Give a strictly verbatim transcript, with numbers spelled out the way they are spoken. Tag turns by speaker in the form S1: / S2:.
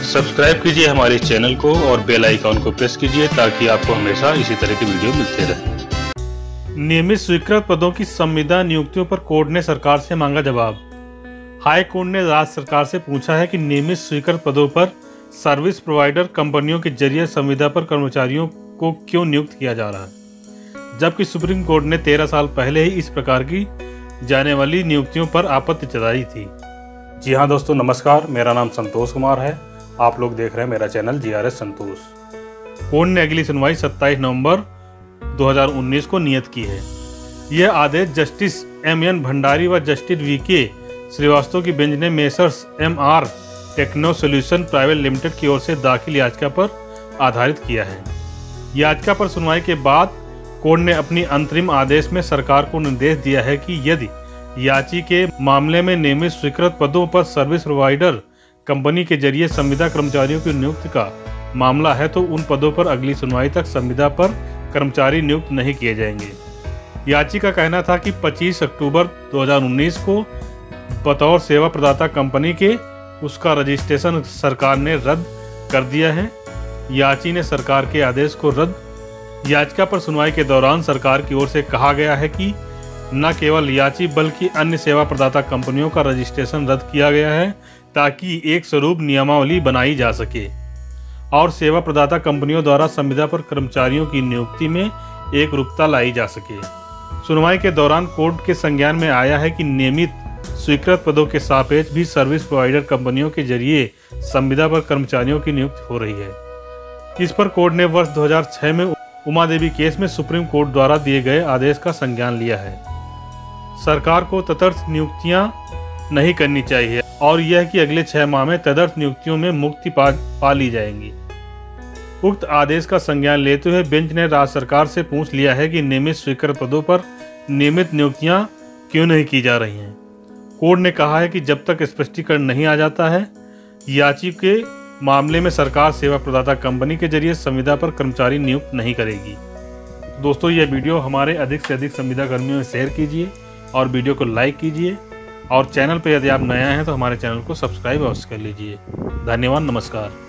S1: Subscribe कीजिए हमारे channel को और बेल आइकॉन को प्रेस कीजिए ताकि आपको हमेशा इसी तरह की वीडियो मिलते रहे।
S2: नियमित स्वीकृत पदों की संविदा नियुक्तियों पर कोर्ट ने सरकार से मांगा जवाब। हाई कोर्ट ने राज्य सरकार से पूछा है कि नियमित स्वीकृत पदों पर सर्विस प्रोवाइडर कंपनियों के जरिए संविदा पर कर्मचारियों को क्यों नियुक्त किया जा रहा है, जबकि सुप्रीम कोर्ट ने तेरह साल पहले ही इस प्रकार की जाने वाली नियुक्तियों पर आपत्ति जताई थी। जी हाँ दोस्तों, नमस्कार। मेरा नाम संतोष कुमार है। आप लोग देख रहे हैं मेरा channel G R S Santosh. Court ने अगली सुनवाई सत्ताईस नवंबर दो हज़ार उन्नीस को नियत की है। यह आदेश जस्टिस एम एन भंडारी व जस्टिस वी के श्रीवास्तव की बेंच ने messrs M R techno solution private limited की ओर से दाखिल याचिका पर आधारित किया है। याचिका पर सुनवाई के बाद कोर्ट ने अपनी अंतरिम आदेश में सरकार को निर्देश दिया है कि यदि याची के मामले में नियमित स्वीकृत पदों पर सर्विस प्रोवाइडर कंपनी के जरिए संविदा कर्मचारियों की नियुक्ति का मामला है तो उन पदों पर अगली सुनवाई तक संविदा पर कर्मचारी नियुक्त नहीं किए जाएंगे। याची का कहना था कि पच्चीस अक्टूबर दो हज़ार उन्नीस को बतौर सेवा प्रदाता कंपनी के उसका रजिस्ट्रेशन सरकार ने रद्द कर दिया है। याची ने सरकार के आदेश को रद्द याचिका पर सुनवाई के दौरान सरकार की ओर से कहा गया है कि न केवल याची बल्कि अन्य सेवा प्रदाता कंपनियों का रजिस्ट्रेशन रद्द किया गया है ताकि एक स्वरूप नियमावली बनाई जा सके और सेवा प्रदाता कंपनियों द्वारा संविदा पर कर्मचारियों की नियुक्ति में एक रूपता लाई जा सके। सुनवाई के दौरान कोर्ट के संज्ञान में आया है कि नियमित स्वीकृत पदों के सापेक्ष भी सर्विस प्रोवाइडर कंपनियों के जरिए संविदा पर कर्मचारियों की नियुक्ति हो रही है। इस पर कोर्ट ने वर्ष दो हज़ार छह में उमा देवी केस में सुप्रीम कोर्ट द्वारा दिए गए आदेश का संज्ञान लिया है। सरकार को तदर्थ नियुक्तियां नहीं करनी चाहिए और यह कि अगले छह माह में तदर्थ नियुक्तियों में मुक्ति पा, पा ली जाएंगी। उक्त आदेश का संज्ञान लेते हुए बेंच ने राज्य सरकार से पूछ लिया है कि नियमित स्वीकृत पदों पर नियमित नियुक्तियां क्यों नहीं की जा रही हैं। कोर्ट ने कहा है कि जब तक स्पष्टीकरण नहीं आ जाता है याची के मामले में सरकार सेवा प्रदाता कंपनी के जरिए संविदा पर कर्मचारी नियुक्त नहीं करेगी। दोस्तों, यह वीडियो हमारे अधिक से अधिक संविदा कर्मियों में शेयर कीजिए और वीडियो को लाइक कीजिए और चैनल पर यदि आप नया हैं तो हमारे चैनल को सब्सक्राइब अवश्य कर लीजिए। धन्यवाद, नमस्कार।